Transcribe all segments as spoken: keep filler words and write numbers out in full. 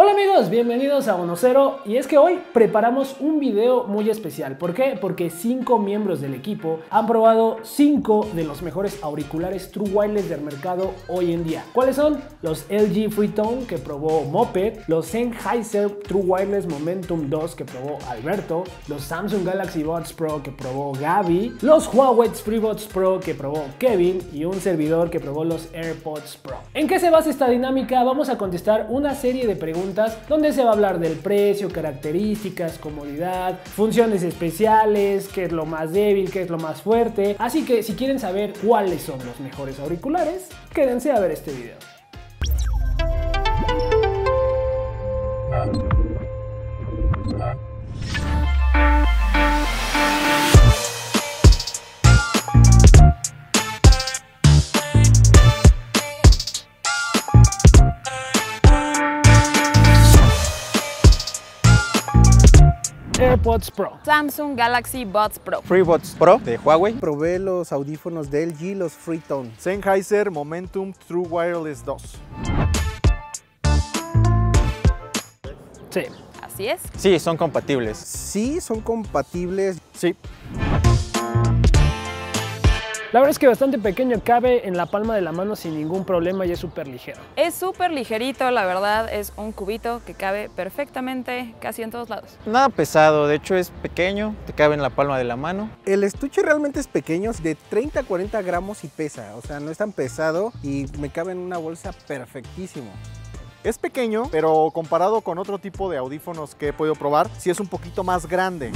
Hola amigos, bienvenidos a Uno Cero y es que hoy preparamos un video muy especial. ¿Por qué? Porque cinco miembros del equipo han probado cinco de los mejores auriculares True Wireless del mercado hoy en día. ¿Cuáles son? Los L G Freetone que probó Moped, los Sennheiser True Wireless Momentum dos que probó Alberto, los Samsung Galaxy Buds Pro que probó Gaby, los Huawei FreeBuds Pro que probó Kevin y un servidor que probó los AirPods Pro. ¿En qué se basa esta dinámica? Vamos a contestar una serie de preguntas donde se va a hablar del precio, características, comodidad, funciones especiales, qué es lo más débil, qué es lo más fuerte. Así que si quieren saber cuáles son los mejores auriculares, quédense a ver este video. AirPods Pro, Samsung Galaxy Buds Pro, FreeBuds Pro de Huawei. Probé los audífonos de L G, los Freetone. Sennheiser Momentum True Wireless dos. Sí. Así es. Sí, son compatibles. Sí, son compatibles. Sí. La verdad es que bastante pequeño, cabe en la palma de la mano sin ningún problema y es súper ligero. Es súper ligerito, la verdad, es un cubito que cabe perfectamente casi en todos lados. Nada pesado, de hecho es pequeño, te cabe en la palma de la mano. El estuche realmente es pequeño, de treinta a cuarenta gramos y pesa, o sea, no es tan pesado y me cabe en una bolsa perfectísimo. Es pequeño, pero comparado con otro tipo de audífonos que he podido probar, sí es un poquito más grande.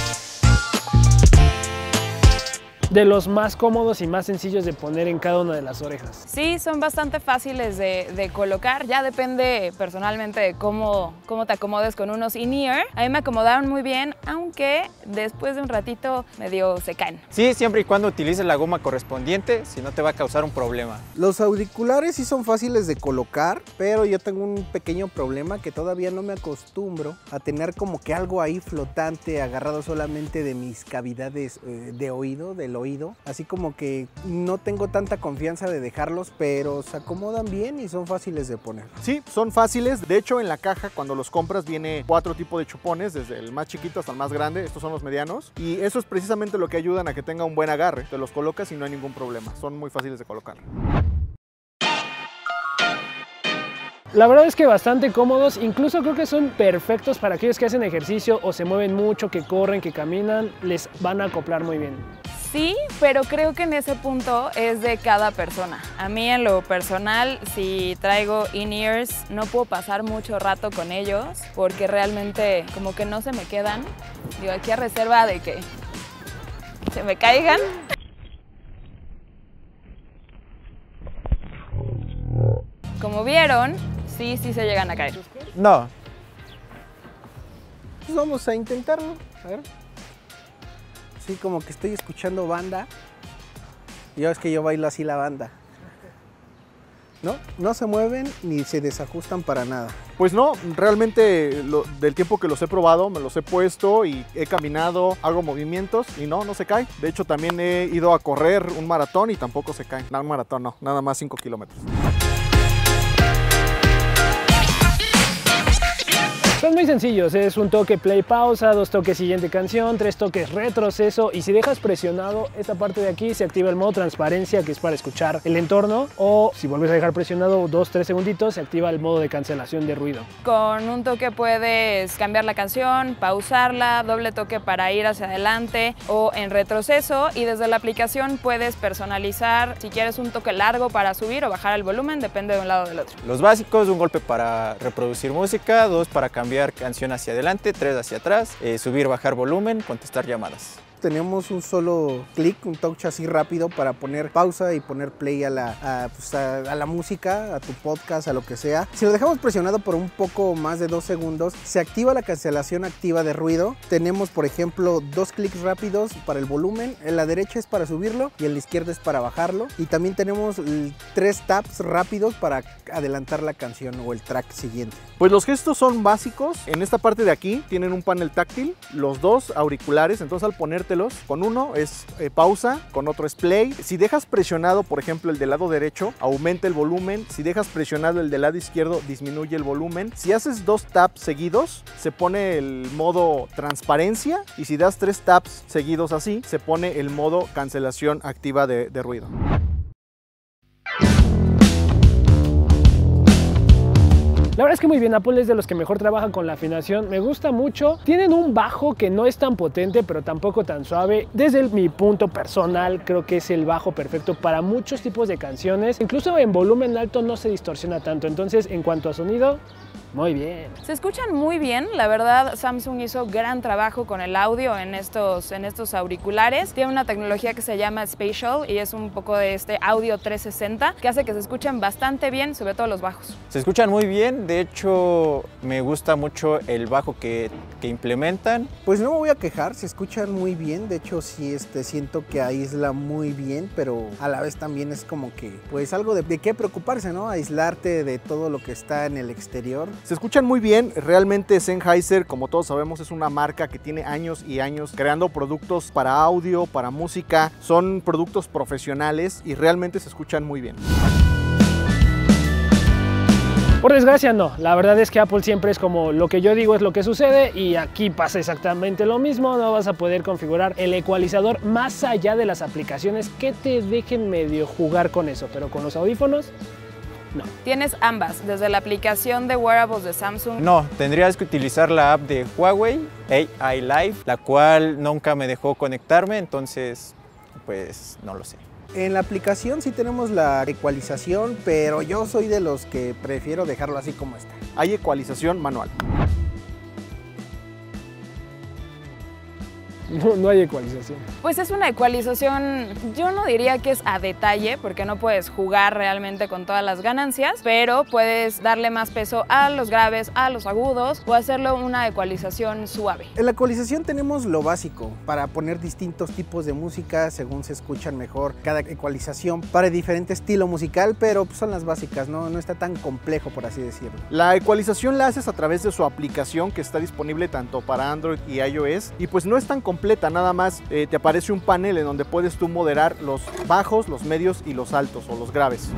De los más cómodos y más sencillos de poner en cada una de las orejas. Sí, son bastante fáciles de, de colocar, ya depende personalmente de cómo, cómo te acomodes con unos in-ear. A mí me acomodaron muy bien, aunque después de un ratito medio se caen. Sí, siempre y cuando utilices la goma correspondiente, si no te va a causar un problema. Los auriculares sí son fáciles de colocar, pero yo tengo un pequeño problema que todavía no me acostumbro a tener como que algo ahí flotante, agarrado solamente de mis cavidades eh, de oído, del oído, así como que no tengo tanta confianza de dejarlos, pero se acomodan bien y son fáciles de poner. Sí, son fáciles. De hecho, en la caja, cuando los compras, viene cuatro tipos de chupones, desde el más chiquito hasta el más grande. Estos son los medianos. Y eso es precisamente lo que ayudan a que tenga un buen agarre. Te los colocas y no hay ningún problema. Son muy fáciles de colocar. La verdad es que bastante cómodos, incluso creo que son perfectos para aquellos que hacen ejercicio o se mueven mucho, que corren, que caminan, les van a acoplar muy bien. Sí, pero creo que en ese punto es de cada persona. A mí en lo personal, si traigo in-ears, no puedo pasar mucho rato con ellos porque realmente como que no se me quedan. Digo, aquí a reserva de que se me caigan. Como vieron, sí, sí se llegan a caer. No. Pues vamos a intentarlo, a ver. Sí, como que estoy escuchando banda. Y ya es que yo bailo así la banda. No, no se mueven ni se desajustan para nada. Pues no, realmente lo, del tiempo que los he probado, me los he puesto y he caminado, hago movimientos y no, no se cae. De hecho, también he ido a correr un maratón y tampoco se caen. No, un maratón no, nada más cinco kilómetros. Son muy sencillos, es un toque play pausa, dos toques siguiente canción, tres toques retroceso y si dejas presionado esta parte de aquí se activa el modo transparencia que es para escuchar el entorno o si vuelves a dejar presionado dos tres segunditos se activa el modo de cancelación de ruido. Con un toque puedes cambiar la canción, pausarla, doble toque para ir hacia adelante o en retroceso y desde la aplicación puedes personalizar si quieres un toque largo para subir o bajar el volumen, depende de un lado o del otro. Los básicos, un golpe para reproducir música, dos para cambiar canción hacia adelante, tres hacia atrás, eh, subir, bajar volumen, contestar llamadas. Tenemos un solo clic, un touch así rápido para poner pausa y poner play a la, a, pues a, a la música, a tu podcast, a lo que sea. Si lo dejamos presionado por un poco más de dos segundos, se activa la cancelación activa de ruido. Tenemos, por ejemplo, dos clics rápidos para el volumen. En la derecha es para subirlo y en la izquierda es para bajarlo. Y también tenemos tres taps rápidos para adelantar la canción o el track siguiente. Pues los gestos son básicos. En esta parte de aquí tienen un panel táctil, los dos auriculares. Entonces al poner combinártelos. Con uno es eh, pausa, con otro es play. Si dejas presionado, por ejemplo, el del lado derecho, aumenta el volumen. Si dejas presionado el del lado izquierdo, disminuye el volumen. Si haces dos taps seguidos, se pone el modo transparencia, y si das tres taps seguidos así, se pone el modo cancelación activa de, de ruido. La verdad es que muy bien, Apple es de los que mejor trabajan con la afinación, me gusta mucho. Tienen un bajo que no es tan potente, pero tampoco tan suave. Desde el, mi punto personal, creo que es el bajo perfecto para muchos tipos de canciones. Incluso en volumen alto no se distorsiona tanto, entonces en cuanto a sonido, muy bien. Se escuchan muy bien, la verdad Samsung hizo gran trabajo con el audio en estos, en estos auriculares. Tiene una tecnología que se llama Spatial y es un poco de este audio trescientos sesenta que hace que se escuchen bastante bien, sobre todo los bajos. Se escuchan muy bien, de hecho me gusta mucho el bajo que, que implementan. Pues no me voy a quejar, se escuchan muy bien, de hecho sí este, siento que aísla muy bien, pero a la vez también es como que pues algo de, de qué preocuparse, ¿no? Aislarte de todo lo que está en el exterior. Se escuchan muy bien, realmente Sennheiser, como todos sabemos, es una marca que tiene años y años creando productos para audio, para música, son productos profesionales y realmente se escuchan muy bien. Por desgracia no, la verdad es que Apple siempre es como lo que yo digo es lo que sucede y aquí pasa exactamente lo mismo. No vas a poder configurar el ecualizador más allá de las aplicaciones que te dejen medio jugar con eso, pero con los audífonos no. Tienes ambas, desde la aplicación de wearables de Samsung. No, tendrías que utilizar la app de Huawei, A I Live, la cual nunca me dejó conectarme, entonces pues no lo sé. En la aplicación sí tenemos la ecualización, pero yo soy de los que prefiero dejarlo así como está. Hay ecualización manual. No, no hay ecualización. Pues es una ecualización, yo no diría que es a detalle, porque no puedes jugar realmente con todas las ganancias, pero puedes darle más peso a los graves, a los agudos, o hacerlo una ecualización suave. En la ecualización tenemos lo básico, para poner distintos tipos de música según se escuchan mejor cada ecualización para diferente estilo musical, pero pues son las básicas, ¿no? No está tan complejo, por así decirlo. La ecualización la haces a través de su aplicación que está disponible tanto para Android y iOS, y pues no es tan complejo. Completa, nada más eh, te aparece un panel en donde puedes tú moderar los bajos, los medios y los altos o los graves.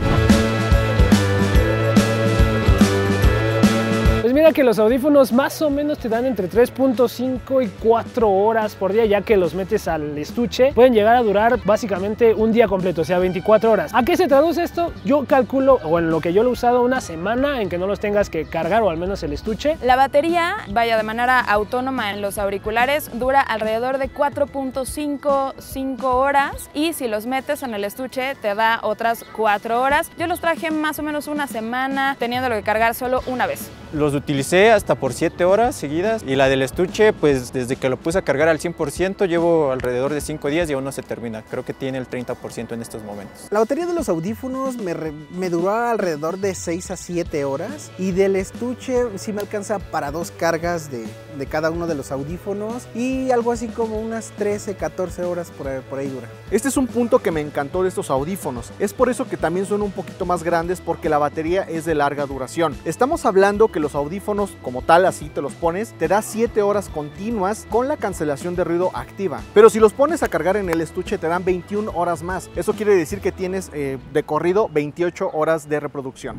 Pues mira que los audífonos más o menos te dan entre tres punto cinco y cuatro horas por día, ya que los metes al estuche. Pueden llegar a durar básicamente un día completo, o sea, veinticuatro horas. ¿A qué se traduce esto? Yo calculo, o en lo que yo lo he usado, una semana en que no los tengas que cargar, o al menos el estuche. La batería, vaya, de manera autónoma en los auriculares, dura alrededor de cuatro punto cinco horas, y si los metes en el estuche te da otras cuatro horas. Yo los traje más o menos una semana, teniéndolo que cargar solo una vez. Los utilicé hasta por siete horas seguidas, y la del estuche, pues desde que lo puse a cargar al cien por ciento llevo alrededor de cinco días y aún no se termina. Creo que tiene el treinta por ciento en estos momentos. La batería de los audífonos me, re, me duró alrededor de seis a siete horas, y del estuche sí me alcanza para dos cargas de, de cada uno de los audífonos, y algo así como unas trece, catorce horas por ahí, por ahí dura. Este es un punto que me encantó de estos audífonos. Es por eso que también son un poquito más grandes, porque la batería es de larga duración. Estamos hablando que los audífonos como tal, así te los pones, te da siete horas continuas con la cancelación de ruido activa, pero si los pones a cargar en el estuche te dan veintiuna horas más. Eso quiere decir que tienes eh, de corrido veintiocho horas de reproducción.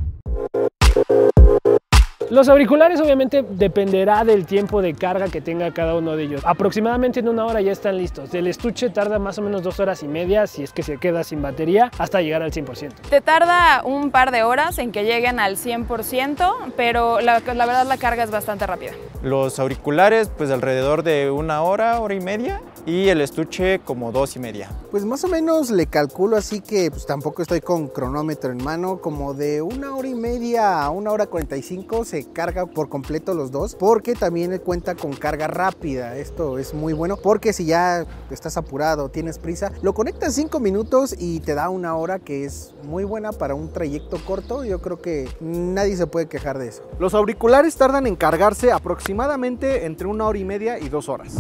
Los auriculares obviamente dependerá del tiempo de carga que tenga cada uno de ellos. Aproximadamente en una hora ya están listos. El estuche tarda más o menos dos horas y media si es que se queda sin batería hasta llegar al cien por ciento. Te tarda un par de horas en que lleguen al cien por ciento, pero la, la verdad la carga es bastante rápida. Los auriculares pues alrededor de una hora, hora y media, y el estuche como dos y media. Pues más o menos le calculo, así que pues tampoco estoy con cronómetro en mano, como de una hora y media a una hora cuarenta y cinco se carga por completo los dos, porque también cuenta con carga rápida. Esto es muy bueno porque si ya estás apurado, tienes prisa, lo conectas cinco minutos y te da una hora, que es muy buena para un trayecto corto. Yo creo que nadie se puede quejar de eso. Los auriculares tardan en cargarse aproximadamente entre una hora y media y dos horas.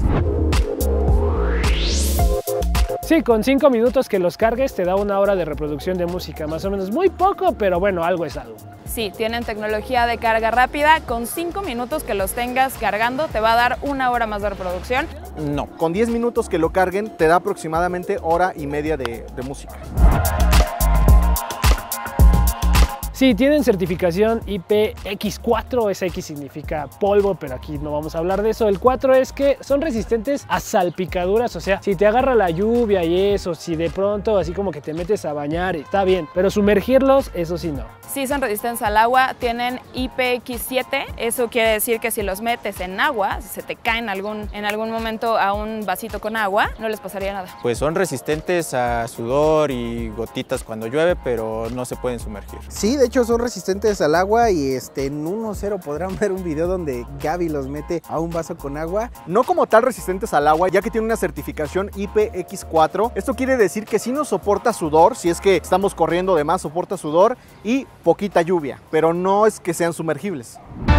Sí, con cinco minutos que los cargues te da una hora de reproducción de música, más o menos. Muy poco, pero bueno, algo es algo. Sí, tienen tecnología de carga rápida. Con cinco minutos que los tengas cargando te va a dar una hora más de reproducción. No. Con diez minutos que lo carguen te da aproximadamente hora y media de, de música. Sí, tienen certificación I P X cuatro, ese X significa polvo, pero aquí no vamos a hablar de eso. El cuatro es que son resistentes a salpicaduras, o sea, si te agarra la lluvia y eso, si de pronto así como que te metes a bañar, está bien, pero sumergirlos, eso sí no. Sí son resistentes al agua, tienen I P X siete, eso quiere decir que si los metes en agua, si se te caen algún, en algún momento a un vasito con agua, no les pasaría nada. Pues son resistentes a sudor y gotitas cuando llueve, pero no se pueden sumergir. Sí, de hecho son resistentes al agua y este, en uno cero podrán ver un video donde Gaby los mete a un vaso con agua. No como tal resistentes al agua, ya que tiene una certificación I P X cuatro. Esto quiere decir que sí nos soporta sudor, si es que estamos corriendo de más, soporta sudor y poquita lluvia, pero no es que sean sumergibles.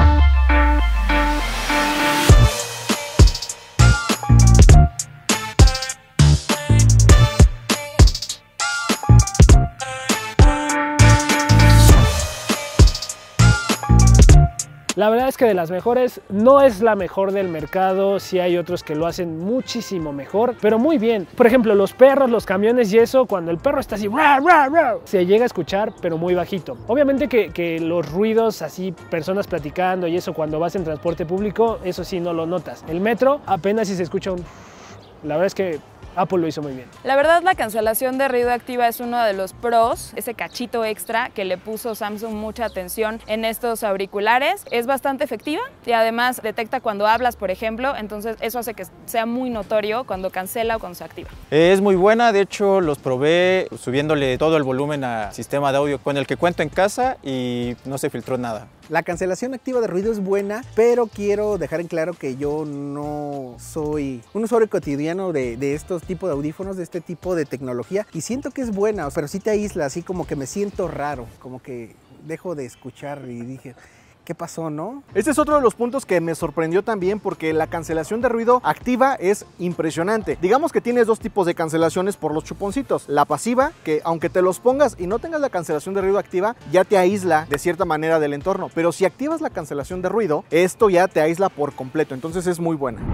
La verdad es que de las mejores, no es la mejor del mercado, sí hay otros que lo hacen muchísimo mejor, pero muy bien. Por ejemplo, los perros, los camiones y eso, cuando el perro está así, ¡rah, rah, rah!, se llega a escuchar, pero muy bajito. Obviamente que, que los ruidos así, personas platicando y eso, cuando vas en transporte público, eso sí no lo notas. El metro, apenas si se escucha un... La verdad es que Apple lo hizo muy bien. La verdad, la cancelación de ruido activa es uno de los pros, ese cachito extra que le puso Samsung mucha atención en estos auriculares. Es bastante efectiva y además detecta cuando hablas, por ejemplo, entonces eso hace que sea muy notorio cuando cancela o cuando se activa. Es muy buena, de hecho los probé subiéndole todo el volumen al sistema de audio con el que cuento en casa y no se filtró nada. La cancelación activa de ruido es buena, pero quiero dejar en claro que yo no soy un usuario cotidiano de, de estos tipos de audífonos, de este tipo de tecnología, y siento que es buena, pero sí te aísla, así como que me siento raro, como que dejo de escuchar y dije... ¿Qué pasó, no? Este es otro de los puntos que me sorprendió también porque la cancelación de ruido activa es impresionante. Digamos que tienes dos tipos de cancelaciones por los chuponcitos. La pasiva, que aunque te los pongas y no tengas la cancelación de ruido activa, ya te aísla de cierta manera del entorno. Pero si activas la cancelación de ruido, esto ya te aísla por completo. Entonces es muy buena.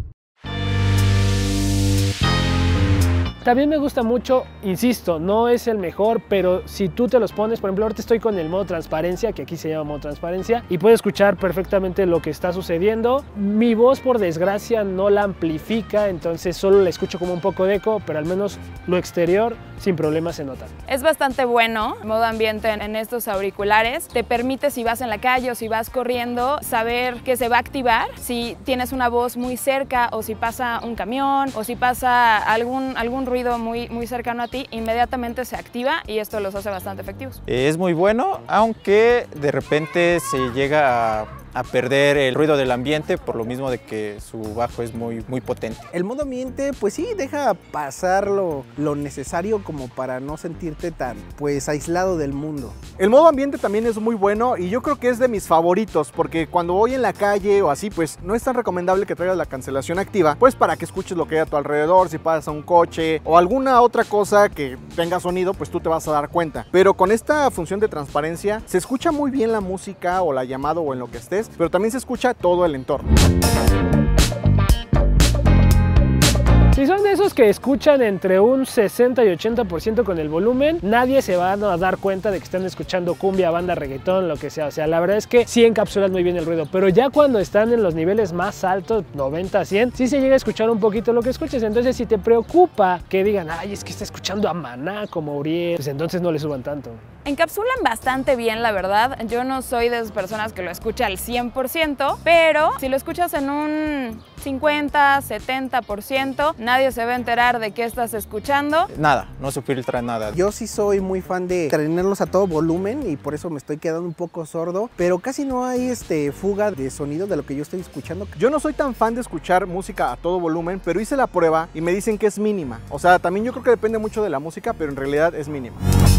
También me gusta mucho, insisto, no es el mejor, pero si tú te los pones, por ejemplo, ahorita estoy con el modo transparencia, que aquí se llama modo transparencia, y puedo escuchar perfectamente lo que está sucediendo. Mi voz, por desgracia, no la amplifica, entonces solo la escucho como un poco de eco, pero al menos lo exterior sin problema se nota. Es bastante bueno, modo ambiente en estos auriculares. Te permite, si vas en la calle o si vas corriendo, saber que se va a activar si tienes una voz muy cerca o si pasa un camión o si pasa algún, algún ruido muy, muy cercano a ti, inmediatamente se activa y esto los hace bastante efectivos. Es muy bueno, aunque de repente se llega a, a perder el ruido del ambiente por lo mismo de que su bajo es muy, muy potente. El modo ambiente, pues sí, deja pasar lo, lo necesario como para no sentirte tan, pues, aislado del mundo. El modo ambiente también es muy bueno y yo creo que es de mis favoritos porque cuando voy en la calle o así, pues no es tan recomendable que traigas la cancelación activa, pues para que escuches lo que hay a tu alrededor, si pasas a un coche o alguna otra cosa que tenga sonido, pues tú te vas a dar cuenta. Pero con esta función de transparencia se escucha muy bien la música o la llamada o en lo que estés, pero también se escucha todo el entorno. Si son de esos que escuchan entre un sesenta y ochenta por ciento con el volumen, nadie se va a dar cuenta de que están escuchando cumbia, banda, reggaetón, lo que sea. O sea, la verdad es que sí encapsulan muy bien el ruido, pero ya cuando están en los niveles más altos, noventa, cien, sí se llega a escuchar un poquito lo que escuches. Entonces, si te preocupa que digan, ay, es que está escuchando a Maná como Uriel, pues entonces no le suban tanto. Encapsulan bastante bien, la verdad. Yo no soy de esas personas que lo escucha al cien por ciento, pero si lo escuchas en un cincuenta, setenta por ciento, nadie se va a enterar de qué estás escuchando. Nada, no se filtra nada. Yo sí soy muy fan de tenerlos a todo volumen y por eso me estoy quedando un poco sordo, pero casi no hay este, fuga de sonido de lo que yo estoy escuchando. Yo no soy tan fan de escuchar música a todo volumen, pero hice la prueba y me dicen que es mínima. O sea, también yo creo que depende mucho de la música, pero en realidad es mínima.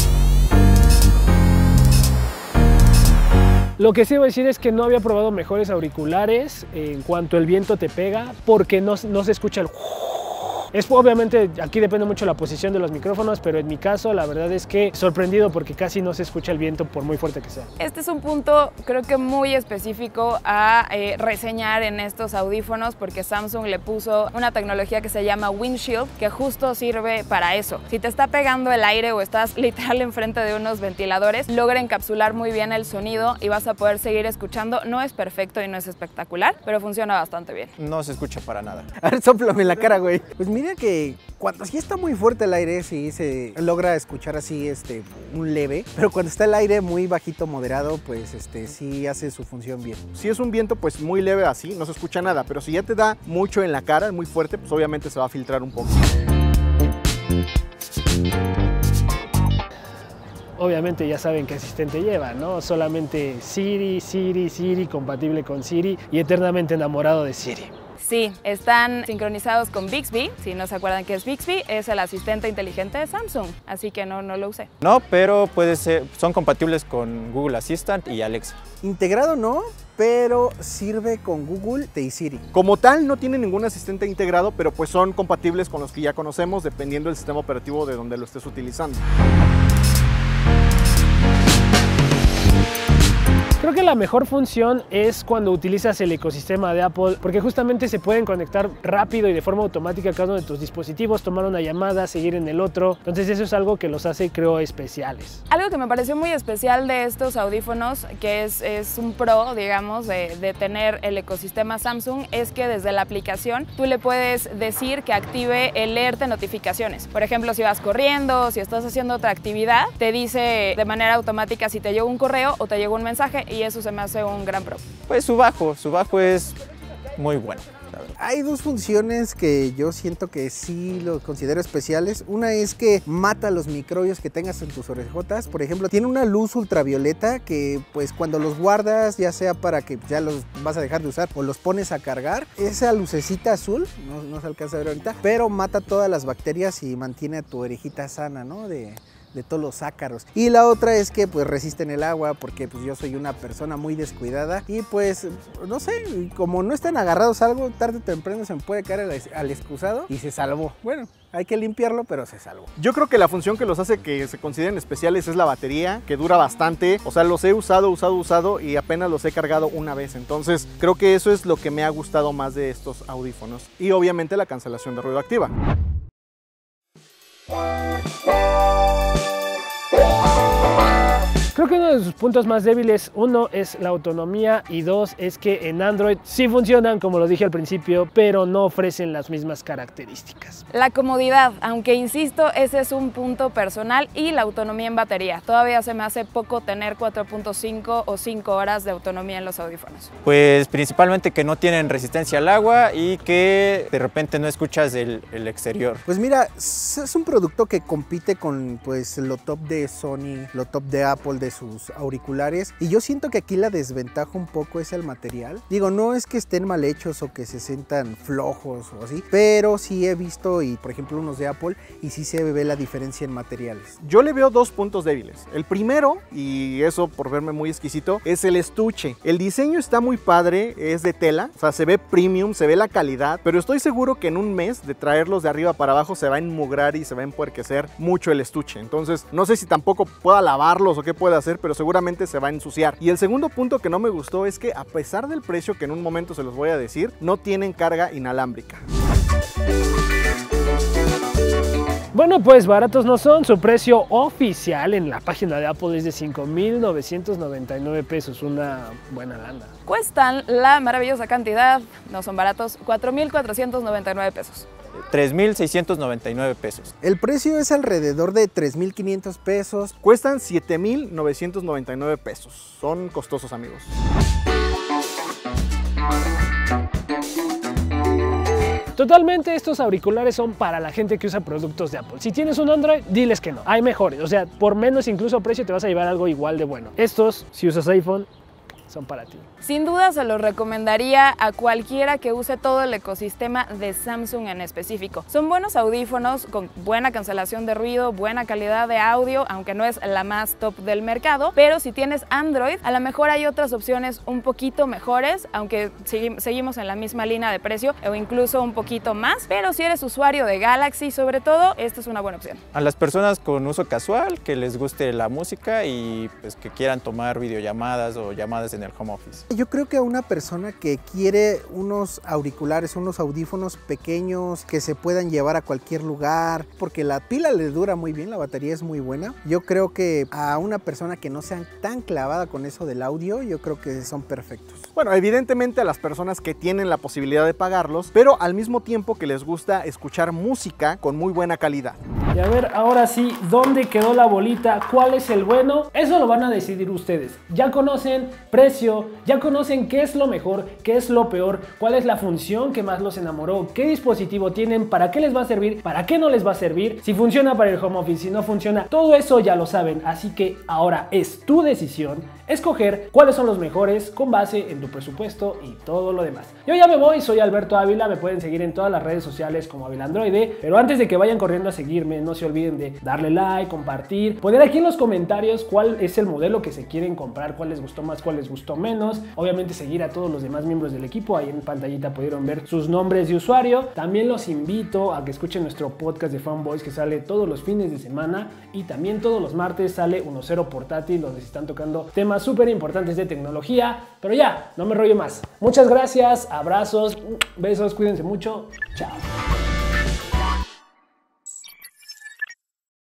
Lo que sí voy a decir es que no había probado mejores auriculares en cuanto el viento te pega, porque no, no se escucha el... Es obviamente, aquí depende mucho la posición de los micrófonos, pero en mi caso la verdad es que sorprendido porque casi no se escucha el viento por muy fuerte que sea. Este es un punto creo que muy específico a eh, reseñar en estos audífonos, porque Samsung le puso una tecnología que se llama Windshield, que justo sirve para eso. Si te está pegando el aire o estás literal enfrente de unos ventiladores, logra encapsular muy bien el sonido y vas a poder seguir escuchando. No es perfecto y no es espectacular, pero funciona bastante bien. No se escucha para nada. A ver, sóplame en la cara, güey. Pues mira que cuando sí está muy fuerte el aire, sí se logra escuchar así este, un leve, pero cuando está el aire muy bajito, moderado, pues este, sí hace su función bien. Si es un viento pues muy leve así, no se escucha nada, pero si ya te da mucho en la cara, muy fuerte, pues obviamente se va a filtrar un poco. Obviamente ya saben qué asistente lleva, ¿no? Solamente Siri, Siri, Siri, compatible con Siri y eternamente enamorado de Siri. Sí, están sincronizados con Bixby. Si no se acuerdan qué es Bixby, es el asistente inteligente de Samsung, así que no, no lo usé. No, pero puede ser, son compatibles con Google Assistant y Alexa. Integrado no, pero sirve con Google y Siri. Como tal, no tiene ningún asistente integrado, pero pues son compatibles con los que ya conocemos, dependiendo del sistema operativo de donde lo estés utilizando. Creo que la mejor función es cuando utilizas el ecosistema de Apple, porque justamente se pueden conectar rápido y de forma automática a cada uno de tus dispositivos, tomar una llamada, seguir en el otro. Entonces eso es algo que los hace, creo, especiales. Algo que me pareció muy especial de estos audífonos, que es, es un pro, digamos, de, de tener el ecosistema Samsung, es que desde la aplicación tú le puedes decir que active el leerte notificaciones. Por ejemplo, si vas corriendo, si estás haciendo otra actividad, te dice de manera automática si te llegó un correo o te llegó un mensaje, y eso se me hace un gran pro. Pues su bajo, su bajo es muy bueno. Hay dos funciones que yo siento que sí lo considero especiales. Una es que mata los microbios que tengas en tus orejotas. Por ejemplo, tiene una luz ultravioleta que pues cuando los guardas, ya sea para que ya los vas a dejar de usar o los pones a cargar, esa lucecita azul, no, no se alcanza a ver ahorita, pero mata todas las bacterias y mantiene a tu orejita sana, ¿no? De... de todos los ácaros. Y la otra es que pues resisten el agua, porque pues yo soy una persona muy descuidada y pues no sé, como no están agarrados algo, tarde o temprano se me puede caer al, al excusado y se salvó. Bueno, hay que limpiarlo, pero se salvó. Yo creo que la función que los hace que se consideren especiales es la batería, que dura bastante. O sea, los he usado, usado, usado y apenas los he cargado una vez. Entonces, creo que eso es lo que me ha gustado más de estos audífonos. Y obviamente la cancelación de ruido activa. Creo que uno de sus puntos más débiles, uno, es la autonomía y dos, es que en Android sí funcionan, como lo dije al principio, pero no ofrecen las mismas características. La comodidad, aunque insisto, ese es un punto personal, y la autonomía en batería. Todavía se me hace poco tener cuatro punto cinco o cinco horas de autonomía en los audífonos. Pues principalmente que no tienen resistencia al agua y que de repente no escuchas el, el exterior. Pues mira, es un producto que compite con pues lo top de Sony, lo top de Apple, de sus auriculares, y yo siento que aquí la desventaja un poco es el material. Digo, no es que estén mal hechos o que se sientan flojos o así, pero sí he visto, y por ejemplo unos de Apple, y sí se ve la diferencia en materiales. Yo le veo dos puntos débiles. El primero, y eso por verme muy exquisito, es el estuche. El diseño está muy padre, es de tela, o sea, se ve premium, se ve la calidad, pero estoy seguro que en un mes de traerlos de arriba para abajo se va a enmugrar y se va a empuerquecer mucho el estuche. Entonces, no sé si tampoco pueda lavarlos o qué pueda hacer, pero seguramente se va a ensuciar. Y el segundo punto que no me gustó es que, a pesar del precio, que en un momento se los voy a decir, no tienen carga inalámbrica. Bueno, pues baratos no son. Su precio oficial en la página de Apple es de cinco mil novecientos noventa y nueve pesos, una buena lana. Cuestan la maravillosa cantidad, no son baratos, cuatro mil cuatrocientos noventa y nueve pesos. tres mil seiscientos noventa y nueve pesos. El precio es alrededor de tres mil quinientos pesos. Cuestan siete mil novecientos noventa y nueve pesos. Son costosos, amigos. Totalmente, estos auriculares son para la gente que usa productos de Apple. Si tienes un Android, diles que no. Hay mejores, o sea, por menos incluso precio te vas a llevar algo igual de bueno. Estos, si usas iPhone, son para ti. Sin duda se los recomendaría a cualquiera que use todo el ecosistema de Samsung en específico. Son buenos audífonos con buena cancelación de ruido, buena calidad de audio, aunque no es la más top del mercado, pero si tienes Android, a lo mejor hay otras opciones un poquito mejores, aunque seguimos en la misma línea de precio o incluso un poquito más, pero si eres usuario de Galaxy sobre todo, esta es una buena opción. A las personas con uso casual, que les guste la música y pues que quieran tomar videollamadas o llamadas en el home office. Yo creo que a una persona que quiere unos auriculares, unos audífonos pequeños que se puedan llevar a cualquier lugar, porque la pila le dura muy bien, la batería es muy buena. Yo creo que a una persona que no sea tan clavada con eso del audio, yo creo que son perfectos. Bueno, evidentemente a las personas que tienen la posibilidad de pagarlos, pero al mismo tiempo que les gusta escuchar música con muy buena calidad. Y a ver, ahora sí, ¿dónde quedó la bolita? ¿Cuál es el bueno? Eso lo van a decidir ustedes. Ya conocen precio, ya conocen qué es lo mejor, qué es lo peor, cuál es la función que más los enamoró, qué dispositivo tienen, para qué les va a servir, para qué no les va a servir, si funciona para el home office, si no funciona, todo eso ya lo saben. Así que ahora es tu decisión escoger cuáles son los mejores con base en tu presupuesto y todo lo demás. Yo ya me voy, soy Alberto Ávila, me pueden seguir en todas las redes sociales como Avilandroide, pero antes de que vayan corriendo a seguirme, no se olviden de darle like, compartir, poner aquí en los comentarios cuál es el modelo que se quieren comprar, cuál les gustó más, cuál les gustó menos. Obviamente seguir a todos los demás miembros del equipo, ahí en pantallita pudieron ver sus nombres de usuario. También los invito a que escuchen nuestro podcast de Fanboys que sale todos los fines de semana y también todos los martes sale uno cero Portátil, donde se están tocando temas súper importantes de tecnología. Pero ya, no me rollo más. Muchas gracias, abrazos, besos, cuídense mucho, chao.